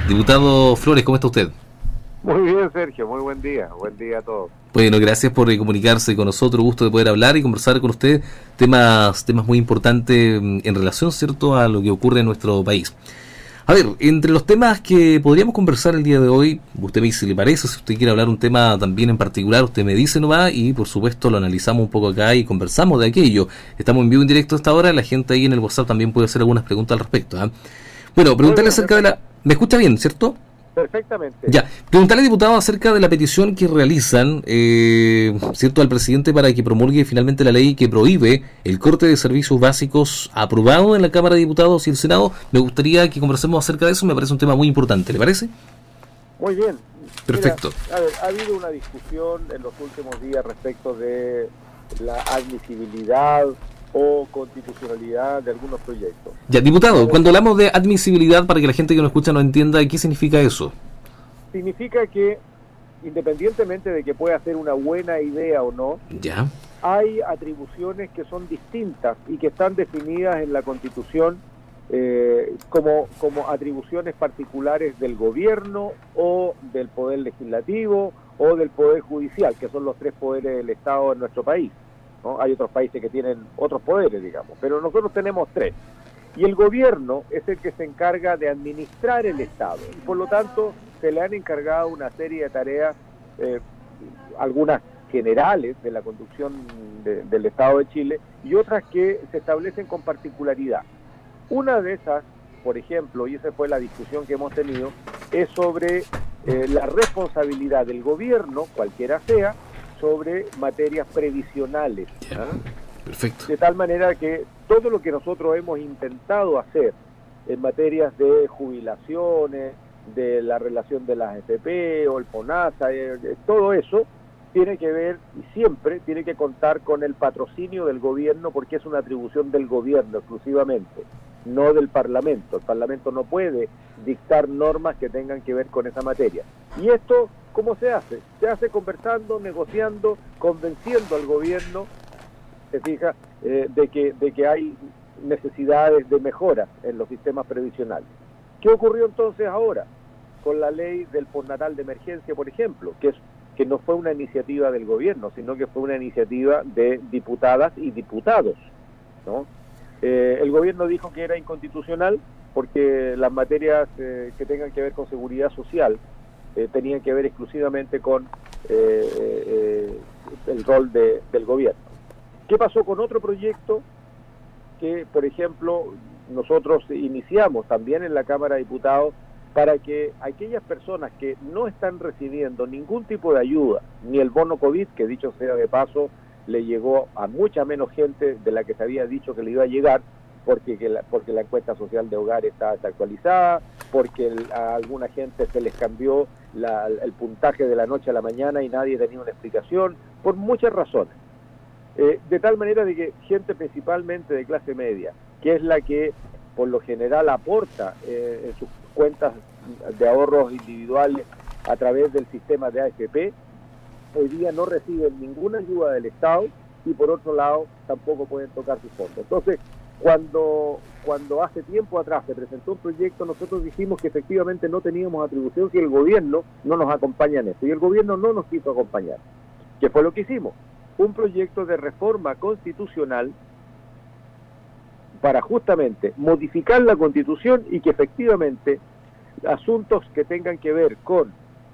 Diputado Flores, ¿cómo está usted? Muy bien, Sergio, muy buen día a todos. Bueno, gracias por comunicarse con nosotros, gusto de poder hablar y conversar con usted temas muy importantes en relación, ¿cierto?, a lo que ocurre en nuestro país. A ver, entre los temas que podríamos conversar el día de hoy, usted me dice si le parece, si usted quiere hablar un tema también en particular, usted me dice nomás y por supuesto lo analizamos un poco acá y conversamos de aquello. Estamos en vivo en directo a esta hora, la gente ahí en el WhatsApp también puede hacer algunas preguntas al respecto, ¿eh? Bueno, preguntarle acerca de la... ¿Me escucha bien, cierto? Perfectamente. Ya, preguntarle, diputado, acerca de la petición que realizan, ¿cierto?, al presidente para que promulgue finalmente la ley que prohíbe el corte de servicios básicos aprobado en la Cámara de Diputados y el Senado. Me gustaría que conversemos acerca de eso, me parece un tema muy importante, ¿le parece? Muy bien. Perfecto. Mira, a ver, ha habido una discusión en los últimos días respecto de la admisibilidad o constitucionalidad de algunos proyectos. Ya, diputado, cuando hablamos de admisibilidad, para que la gente que nos escucha no entienda, ¿qué significa eso? Significa que, independientemente de que pueda ser una buena idea o no, Ya. hay atribuciones que son distintas y que están definidas en la Constitución como atribuciones particulares del gobierno o del poder legislativo o del poder judicial, que son los tres poderes del Estado en nuestro país, ¿no? Hay otros países que tienen otros poderes, digamos, pero nosotros tenemos tres. Y el gobierno es el que se encarga de administrar el Estado. Y por lo tanto, se le han encargado una serie de tareas, algunas generales de la conducción del Estado de Chile y otras que se establecen con particularidad. Una de esas, por ejemplo, y esa fue la discusión que hemos tenido, es sobre la responsabilidad del gobierno, cualquiera sea, sobre materias previsionales. Ya. Perfecto. De tal manera que todo lo que nosotros hemos intentado hacer en materias de jubilaciones, de la relación de las AFP o el FONASA, todo eso tiene que ver y siempre tiene que contar con el patrocinio del gobierno, porque es una atribución del gobierno exclusivamente, no del Parlamento. El Parlamento no puede dictar normas que tengan que ver con esa materia. Y esto, ¿cómo se hace? Se hace conversando, negociando, convenciendo al gobierno, se fija, de que hay necesidades de mejora en los sistemas previsionales. ¿Qué ocurrió entonces ahora con la ley del postnatal de emergencia, por ejemplo? Que no fue una iniciativa del gobierno, sino que fue una iniciativa de diputadas y diputados, ¿no? El gobierno dijo que era inconstitucional porque las materias que tengan que ver con seguridad social tenían que ver exclusivamente con el rol del gobierno. ¿Qué pasó con otro proyecto que, por ejemplo, nosotros iniciamos también en la Cámara de Diputados para que aquellas personas que no están recibiendo ningún tipo de ayuda, ni el bono COVID, que dicho sea de paso, le llegó a mucha menos gente de la que se había dicho que le iba a llegar, porque la encuesta social de hogar está desactualizada, porque a alguna gente se les cambió el puntaje de la noche a la mañana y nadie tenía una explicación, por muchas razones. De tal manera de que gente principalmente de clase media, que es la que por lo general aporta en sus cuentas de ahorros individuales a través del sistema de AFP, hoy día no reciben ninguna ayuda del Estado y por otro lado tampoco pueden tocar sus fondos. Entonces, cuando hace tiempo atrás se presentó un proyecto, nosotros dijimos que efectivamente no teníamos atribución si el gobierno no nos acompaña en esto, y el gobierno no nos quiso acompañar. ¿Qué fue lo que hicimos? Un proyecto de reforma constitucional para justamente modificar la Constitución y que efectivamente asuntos que tengan que ver con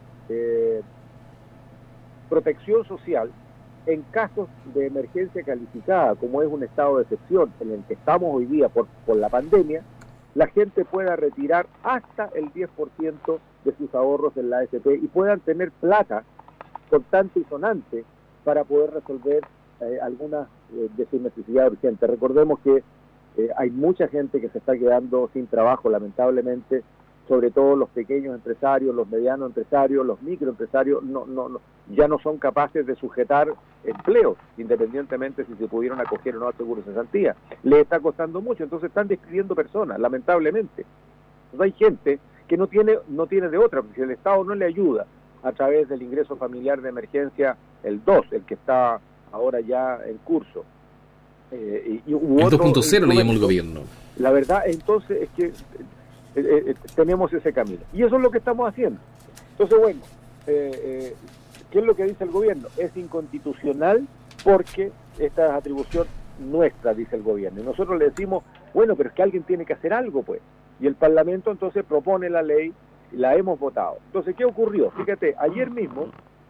protección social en casos de emergencia calificada, como es un estado de excepción en el que estamos hoy día por la pandemia, la gente pueda retirar hasta el 10% de sus ahorros en la AFP y puedan tener plata constante y sonante para poder resolver algunas de sus necesidades urgentes. Recordemos que hay mucha gente que se está quedando sin trabajo, lamentablemente, sobre todo los pequeños empresarios, los medianos empresarios, los microempresarios, ya no son capaces de sujetar empleos, independientemente si se pudieron acoger o no al seguro de cesantía. Les está costando mucho, entonces están despidiendo personas, lamentablemente. Entonces hay gente que no tiene de otra, porque si el Estado no le ayuda a través del ingreso familiar de emergencia, el 2, el que está ahora ya en curso. El 2.0 le llamó el gobierno. La verdad, entonces, es que tenemos ese camino. Y eso es lo que estamos haciendo. Entonces, bueno, ¿qué es lo que dice el gobierno? Es inconstitucional porque esta es atribución nuestra, dice el gobierno. Y nosotros le decimos, bueno, pero es que alguien tiene que hacer algo, pues. Y el Parlamento entonces propone la ley, la hemos votado. Entonces, ¿qué ocurrió? Fíjate, ayer mismo,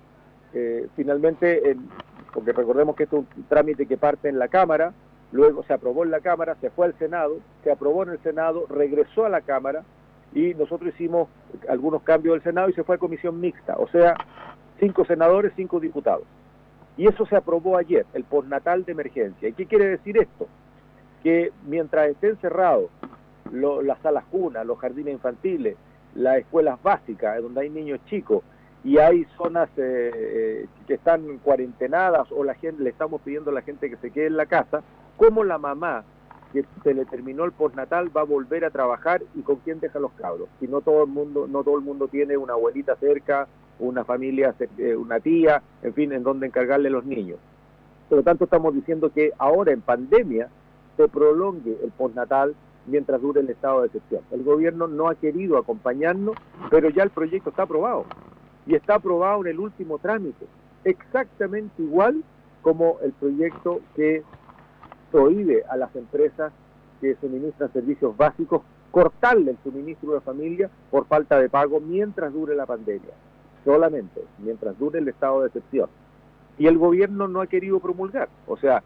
finalmente, porque recordemos que esto es un trámite que parte en la Cámara, luego se aprobó en la Cámara, se fue al Senado, se aprobó en el Senado, regresó a la Cámara, y nosotros hicimos algunos cambios del Senado y se fue a comisión mixta, o sea, 5 senadores, 5 diputados. Y eso se aprobó ayer, el postnatal de emergencia. ¿Y qué quiere decir esto? Que mientras estén cerrados las salas cunas, los jardines infantiles, las escuelas básicas, donde hay niños chicos, y hay zonas que están cuarentenadas, o la gente le estamos pidiendo a la gente que se quede en la casa, ¿cómo la mamá que se le terminó el postnatal va a volver a trabajar y con quién deja los cabros? Si no todo el mundo tiene una abuelita cerca, una familia, una tía, en fin, en donde encargarle a los niños. Por lo tanto, estamos diciendo que ahora en pandemia se prolongue el postnatal mientras dure el estado de excepción. El gobierno no ha querido acompañarnos, pero ya el proyecto está aprobado. Y está aprobado en el último trámite, exactamente igual como el proyecto que prohíbe a las empresas que suministran servicios básicos cortarle el suministro de familia por falta de pago mientras dure la pandemia, solamente mientras dure el estado de excepción. Y el gobierno no ha querido promulgar, o sea,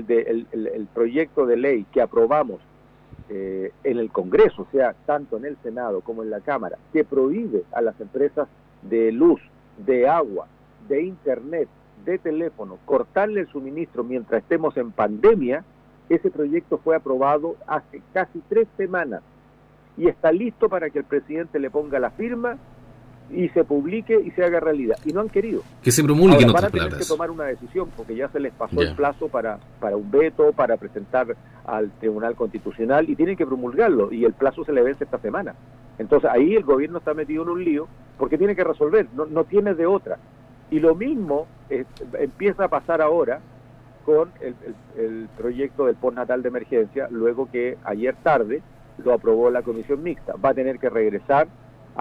el proyecto de ley que aprobamos en el Congreso, o sea, tanto en el Senado como en la Cámara, que prohíbe a las empresas de luz, de agua, de internet, de teléfono, cortarle el suministro mientras estemos en pandemia, ese proyecto fue aprobado hace casi 3 semanas y está listo para que el presidente le ponga la firma y se publique y se haga realidad. Y no han querido. Que se promulgue. Ahora, van a tener que tomar una decisión porque ya se les pasó el plazo para un veto, para presentar al Tribunal Constitucional, y tienen que promulgarlo y el plazo se le vence esta semana. Entonces ahí el gobierno está metido en un lío porque tiene que resolver, no tiene de otra. Y lo mismo empieza a pasar ahora con el proyecto del postnatal de emergencia, luego que ayer tarde lo aprobó la comisión mixta. Va a tener que regresar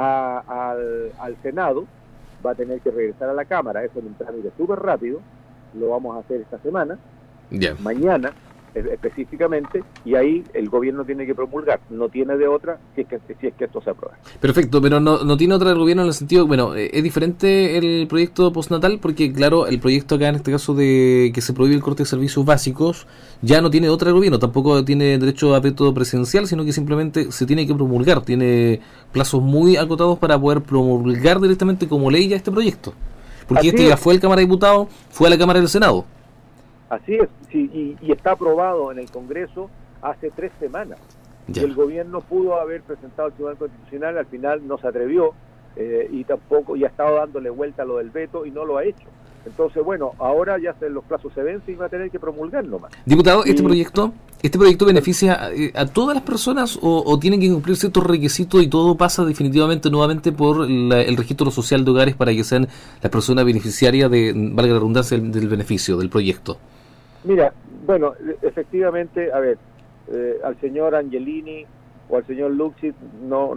al Senado, va a tener que regresar a la Cámara. Eso es un trámite súper rápido, lo vamos a hacer esta semana, mañana específicamente, y ahí el gobierno tiene que promulgar, no tiene de otra si es que esto se aprueba. Perfecto, pero no tiene otra el gobierno en el sentido, bueno, es diferente el proyecto postnatal porque, claro, el proyecto acá en este caso de que se prohíbe el corte de servicios básicos ya no tiene otra el gobierno, tampoco tiene derecho a veto presidencial, sino que simplemente se tiene que promulgar, tiene plazos muy acotados para poder promulgar directamente como ley ya este proyecto, porque este ya fue a la Cámara de Diputados, fue a la Cámara del Senado. Así es, sí, y está aprobado en el Congreso hace 3 semanas. Y el gobierno pudo haber presentado al Tribunal Constitucional, al final no se atrevió, y tampoco, y ha estado dándole vuelta a lo del veto y no lo ha hecho. Entonces, bueno, ahora ya los plazos se vencen y va a tener que promulgar nomás. Diputado, ¿este proyecto beneficia a todas las personas o tienen que cumplir ciertos requisitos y todo pasa definitivamente nuevamente por el registro social de hogares para que sean las personas beneficiarias de, valga la redundancia, del beneficio del proyecto? Mira, bueno, efectivamente, a ver, al señor Angelini o al señor Luxit no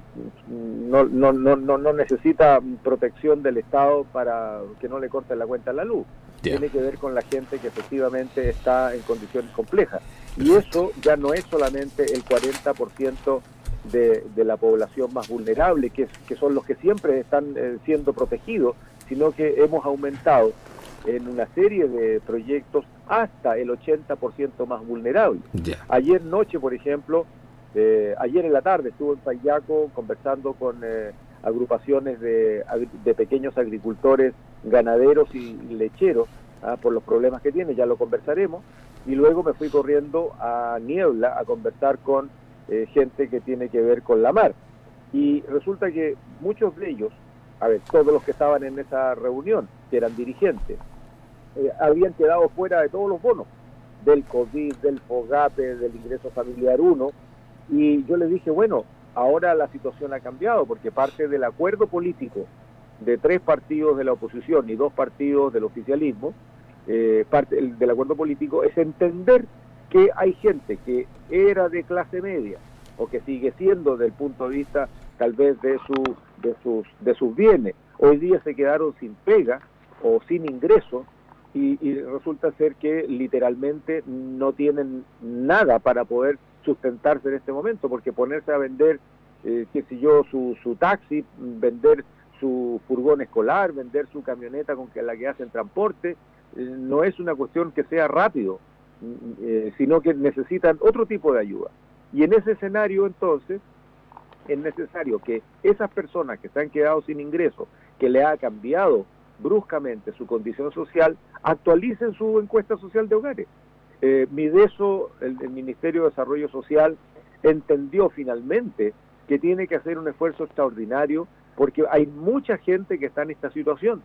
necesita protección del Estado para que no le corten la cuenta a la luz. Tiene que ver con la gente que efectivamente está en condiciones complejas. Y eso ya no es solamente el 40% de la población más vulnerable, que son los que siempre están siendo protegidos, sino que hemos aumentado en una serie de proyectos hasta el 80% más vulnerable. Ayer noche, por ejemplo, ayer en la tarde estuve en Payaco conversando con agrupaciones de pequeños agricultores, ganaderos y lecheros, por los problemas que tienen, ya lo conversaremos, y luego me fui corriendo a Niebla a conversar con gente que tiene que ver con la mar. Y resulta que muchos de ellos, a ver, todos los que estaban en esa reunión, que eran dirigentes, habían quedado fuera de todos los bonos, del COVID, del FOGAPE, del ingreso familiar 1, y yo les dije, bueno, ahora la situación ha cambiado, porque parte del acuerdo político de 3 partidos de la oposición y 2 partidos del oficialismo, parte del acuerdo político es entender que hay gente que era de clase media, o que sigue siendo desde el punto de vista tal vez de sus bienes. Hoy día se quedaron sin pega o sin ingresos y resulta ser que literalmente no tienen nada para poder sustentarse en este momento, porque ponerse a vender, qué sé yo, su taxi, vender su furgón escolar, vender su camioneta con la que hacen transporte, no es una cuestión que sea rápido, sino que necesitan otro tipo de ayuda. Y en ese escenario, entonces, es necesario que esas personas que se han quedado sin ingresos, que le ha cambiado bruscamente su condición social, actualicen su encuesta social de hogares. Mideso, el Ministerio de Desarrollo Social, entendió finalmente que tiene que hacer un esfuerzo extraordinario porque hay mucha gente que está en esta situación,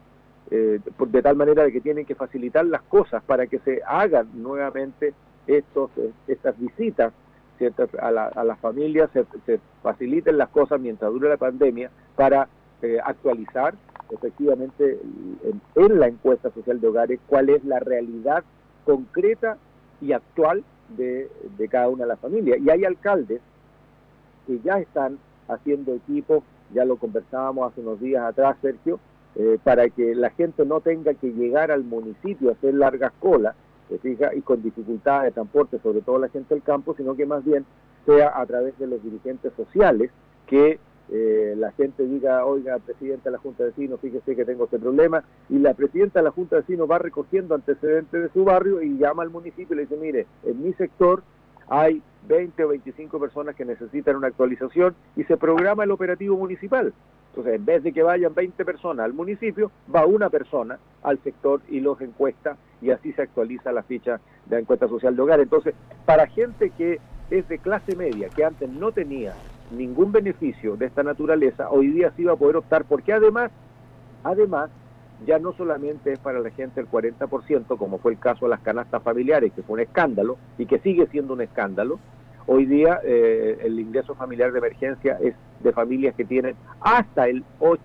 de tal manera de que tienen que facilitar las cosas para que se hagan nuevamente estas visitas, ¿cierto?, a las familias, se faciliten las cosas mientras dure la pandemia para actualizar efectivamente en la encuesta social de hogares cuál es la realidad concreta y actual de cada una de las familias. Y hay alcaldes que ya están haciendo equipos, ya lo conversábamos hace unos días atrás, Sergio, para que la gente no tenga que llegar al municipio a hacer largas colas, fija, y con dificultades de transporte, sobre todo la gente del campo, sino que más bien sea a través de los dirigentes sociales que la gente diga, oiga, presidenta de la Junta de Vecinos, fíjese que tengo este problema, y la presidenta de la Junta de Vecinos va recogiendo antecedentes de su barrio y llama al municipio y le dice, mire, en mi sector hay 20 o 25 personas que necesitan una actualización y se programa el operativo municipal. Entonces, en vez de que vayan 20 personas al municipio, va una persona al sector y los encuesta, y así se actualiza la ficha de la encuesta social de hogar. Entonces, para gente que es de clase media, que antes no tenía ningún beneficio de esta naturaleza, hoy día sí va a poder optar, porque además, ya no solamente es para la gente el 40%, como fue el caso de las canastas familiares, que fue un escándalo, y que sigue siendo un escándalo. Hoy día el ingreso familiar de emergencia es de familias que tienen hasta el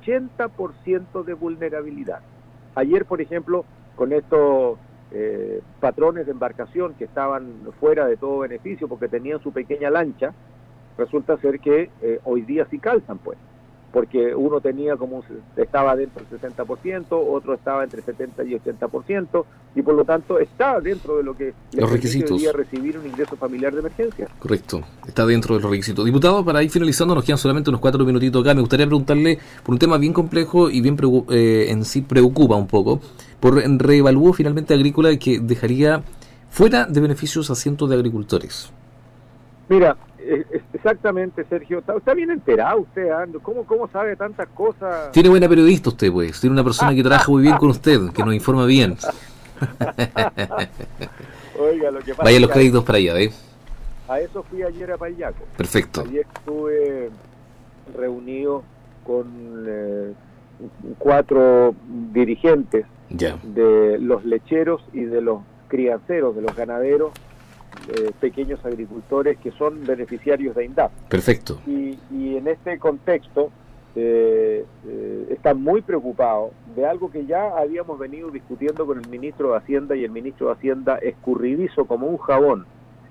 80% de vulnerabilidad. Ayer, por ejemplo, con estos patrones de embarcación que estaban fuera de todo beneficio porque tenían su pequeña lancha, resulta ser que hoy día sí calzan, pues, porque uno tenía estaba dentro del 60%, otro estaba entre 70 y 80%, y por lo tanto está dentro de lo que los requisitos debería recibir un ingreso familiar de emergencia. Correcto, está dentro de los requisitos. Diputado, para ir finalizando, nos quedan solamente unos 4 minutitos acá. Me gustaría preguntarle por un tema bien complejo y bien en sí preocupa un poco, por reevalúo finalmente agrícola que dejaría fuera de beneficios a cientos de agricultores. Mira, exactamente, Sergio, está bien enterado usted, ¿cómo sabe tantas cosas? Tiene buena periodista usted, pues, tiene una persona que trabaja muy bien con usted, que nos informa bien. Oiga, lo que pasa vaya los créditos para allá, a eso fui ayer a Payaco. Perfecto. Ayer estuve reunido con 4 dirigentes de los lecheros y de los crianceros, de los ganaderos, pequeños agricultores que son beneficiarios de INDAP. Perfecto. Y en este contexto están muy preocupados de algo que ya habíamos venido discutiendo con el ministro de Hacienda, y el ministro de Hacienda, escurridizo como un jabón,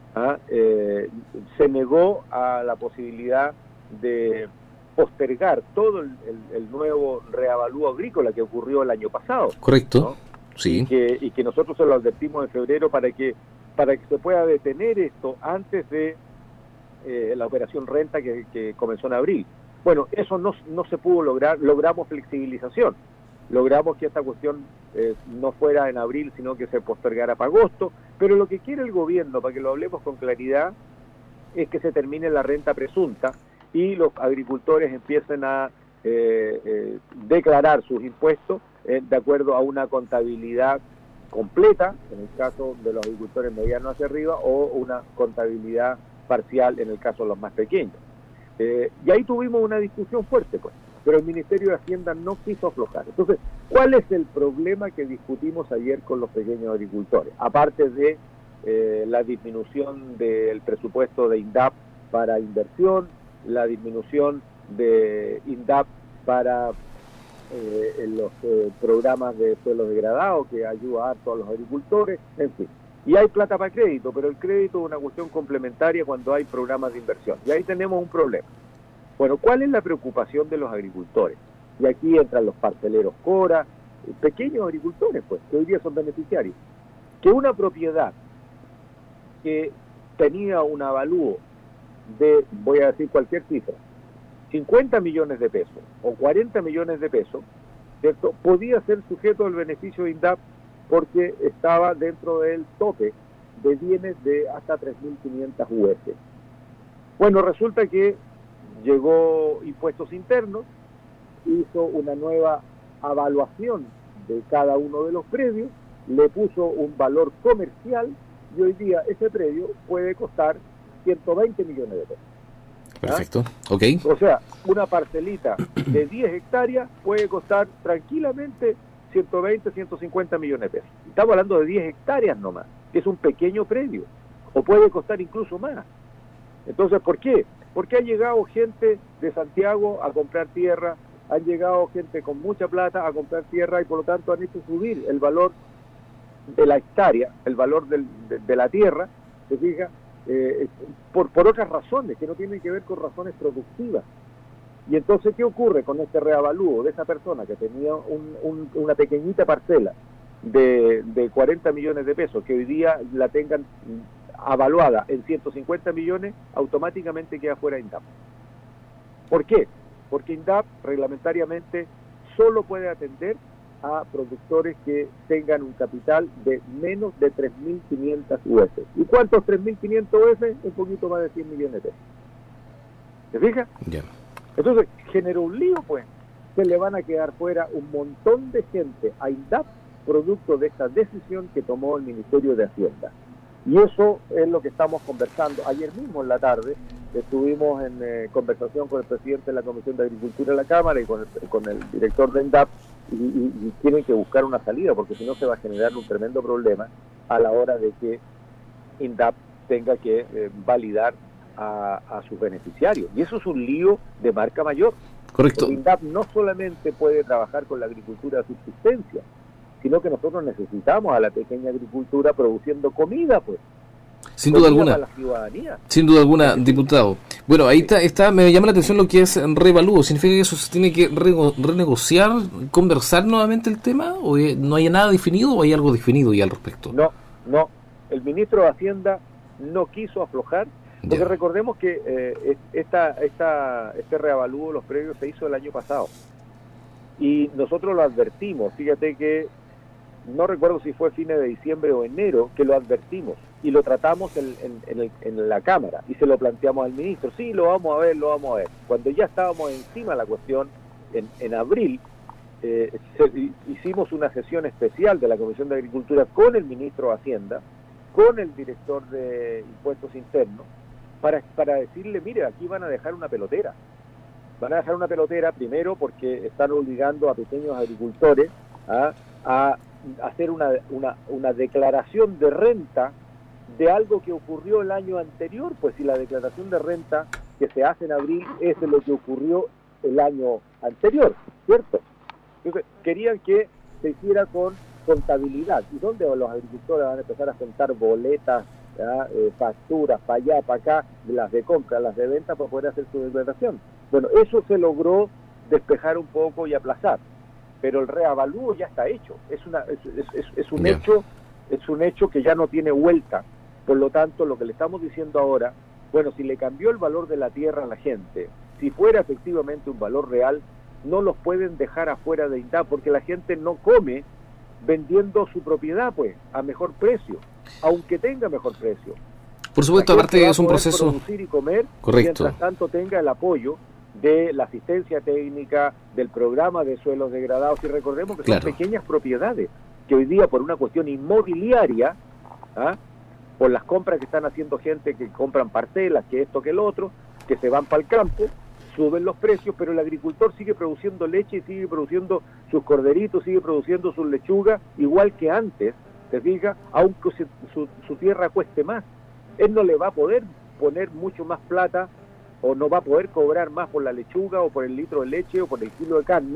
se negó a la posibilidad de postergar todo el nuevo reavalúo agrícola que ocurrió el año pasado. Correcto, ¿no? sí. Y que nosotros se lo advertimos en febrero para que se pueda detener esto antes de la operación renta que comenzó en abril. Bueno, eso no se pudo lograr. Logramos flexibilización, logramos que esta cuestión no fuera en abril, sino que se postergara para agosto, pero lo que quiere el gobierno, para que lo hablemos con claridad, es que se termine la renta presunta y los agricultores empiecen a declarar sus impuestos de acuerdo a una contabilidad completa, en el caso de los agricultores medianos hacia arriba, o una contabilidad parcial en el caso de los más pequeños. Y ahí tuvimos una discusión fuerte, pues, pero el Ministerio de Hacienda no quiso aflojar. Entonces, ¿cuál es el problema que discutimos ayer con los pequeños agricultores? Aparte de la disminución del presupuesto de INDAP para inversión, la disminución de INDAP para los programas de suelo degradado que ayuda harto a los agricultores, en fin. Y hay plata para crédito, pero el crédito es una cuestión complementaria cuando hay programas de inversión. Y ahí tenemos un problema. Bueno, ¿cuál es la preocupación de los agricultores? Y aquí entran los parceleros Cora, pequeños agricultores, pues, que hoy día son beneficiarios. Que una propiedad que tenía un avalúo de, voy a decir cualquier cifra, 50 millones de pesos o 40 millones de pesos, ¿cierto?, podía ser sujeto al beneficio de INDAP porque estaba dentro del tope de bienes de hasta 3.500 UF. Bueno, resulta que llegó Impuestos Internos, hizo una nueva evaluación de cada uno de los predios, le puso un valor comercial y hoy día ese predio puede costar 120 millones de pesos. Perfecto, ok. O sea, una parcelita de 10 hectáreas puede costar tranquilamente 120, 150 millones de pesos. Estamos hablando de 10 hectáreas nomás, que es un pequeño predio, o puede costar incluso más. Entonces, ¿por qué? Porque ha llegado gente de Santiago a comprar tierra, han llegado gente con mucha plata a comprar tierra y por lo tanto han hecho subir el valor de la hectárea, el valor de la tierra, ¿se fija? Por otras razones, que no tienen que ver con razones productivas. Y entonces, ¿qué ocurre con este reavalúo de esa persona que tenía una pequeñita parcela de 40 millones de pesos, que hoy día la tengan avaluada en 150 millones, automáticamente queda fuera de INDAP? ¿Por qué? Porque INDAP reglamentariamente solo puede atender a productores que tengan un capital de menos de 3.500 UF. ¿Y cuántos 3.500 UF? Un poquito más de 100 millones de pesos. ¿Se fija? Yeah. Entonces, generó un lío, pues. Se le van a quedar fuera un montón de gente a INDAP producto de esta decisión que tomó el Ministerio de Hacienda. Y eso es lo que estamos conversando. Ayer mismo en la tarde estuvimos en conversación con el presidente de la Comisión de Agricultura de la Cámara y con el director de INDAP y tienen que buscar una salida porque si no se va a generar un tremendo problema a la hora de que INDAP tenga que validar a sus beneficiarios. Y eso es un lío de marca mayor. Correcto. Porque INDAP no solamente puede trabajar con la agricultura de subsistencia, sino que nosotros necesitamos a la pequeña agricultura produciendo comida, pues. Sin duda alguna. Para la ciudadanía. Sin duda alguna, diputado. Bueno, ahí está, me llama la atención lo que es revalúo. ¿Significa que eso se tiene que renegociar, conversar nuevamente el tema? ¿O no hay nada definido o hay algo definido ya al respecto? No. El ministro de Hacienda no quiso aflojar, porque ya. Recordemos que este reavalúo de los predios se hizo el año pasado. Y nosotros lo advertimos. Fíjate que no recuerdo si fue fines de diciembre o enero que lo advertimos y lo tratamos en la Cámara y se lo planteamos al ministro. Sí, lo vamos a ver. Cuando ya estábamos encima de la cuestión, en abril, hicimos una sesión especial de la Comisión de Agricultura con el ministro de Hacienda, con el director de Impuestos Internos, para decirle, mire, aquí van a dejar una pelotera. Van a dejar una pelotera primero porque están obligando a pequeños agricultores a hacer una declaración de renta de algo que ocurrió el año anterior, pues si la declaración de renta que se hace en abril es de lo que ocurrió el año anterior, ¿cierto? Entonces, querían que se hiciera con contabilidad. ¿Y dónde los agricultores van a empezar a juntar boletas, facturas, para allá, para acá, las de compra, las de venta, para poder hacer su declaración? Bueno, eso se logró despejar un poco y aplazar, pero el reavalúo ya está hecho. Es un hecho que ya no tiene vuelta. Por lo tanto, lo que le estamos diciendo ahora, bueno, si le cambió el valor de la tierra a la gente, si fuera efectivamente un valor real, no los pueden dejar afuera de INDAP, porque la gente no come vendiendo su propiedad, pues, a mejor precio, aunque tenga mejor precio. Por supuesto, aparte es un proceso... producir y comer, correcto, mientras tanto tenga el apoyo de la asistencia técnica, del programa de suelos degradados, y recordemos que son pequeñas propiedades, que hoy día por una cuestión inmobiliaria, por las compras que están haciendo gente que compran parcelas, que esto, que el otro, que se van para el campo, suben los precios, pero el agricultor sigue produciendo leche, sigue produciendo sus corderitos, sigue produciendo sus lechugas, igual que antes, ¿te fijas? Aunque su tierra cueste más. Él no le va a poder poner mucho más plata, o no va a poder cobrar más por la lechuga, o por el litro de leche, o por el kilo de carne,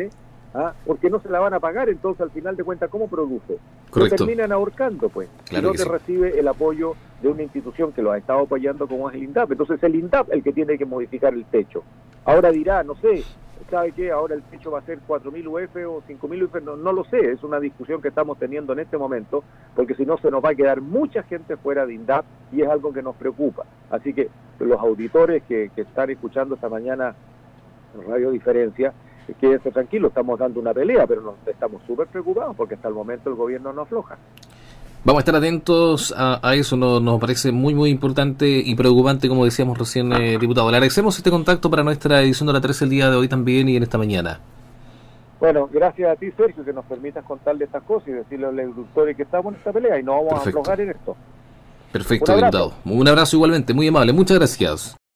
porque no se la van a pagar, entonces al final de cuentas, ¿cómo produce? Correcto. Lo terminan ahorcando, pues, claro, y no te recibe el apoyo de una institución que lo ha estado apoyando como es el INDAP. Entonces el INDAP el que tiene que modificar el techo. Ahora dirá, no sé, ¿sabe qué? Ahora el techo va a ser 4.000 UF o 5.000 UF, no lo sé, es una discusión que estamos teniendo en este momento, porque si no se nos va a quedar mucha gente fuera de INDAP y es algo que nos preocupa. Así que los auditores que están escuchando esta mañana en Radio Diferencia, quédense tranquilos, estamos dando una pelea, pero estamos súper preocupados porque hasta el momento el gobierno no afloja. Vamos a estar atentos a eso, nos parece muy muy importante y preocupante, como decíamos recién, diputado. Le agradecemos este contacto para nuestra edición de la 13 el día de hoy también y en esta mañana. Bueno, gracias a ti, Sergio, que nos permitas contarle estas cosas y decirle a los agricultores que estamos en esta pelea y no vamos a aflojar en esto. Perfecto, diputado. Un abrazo igualmente, muy amable, muchas gracias.